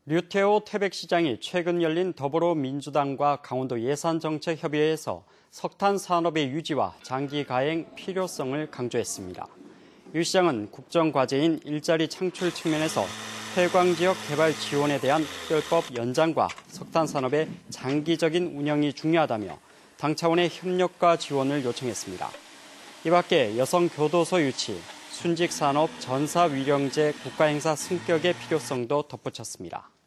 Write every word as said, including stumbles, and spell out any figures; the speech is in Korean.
류태호 태백시장이 최근 열린 더불어민주당과 강원도 예산정책협의회에서 석탄 산업의 유지와 장기 가행 필요성을 강조했습니다. 유 시장은 국정과제인 일자리 창출 측면에서 폐광지역 개발 지원에 대한 특별법 연장과 석탄 산업의 장기적인 운영이 중요하다며 당 차원의 협력과 지원을 요청했습니다. 이 밖에 여성교도소 유치, 순직산업 전사위령제 국가행사 승격의 필요성도 덧붙였습니다.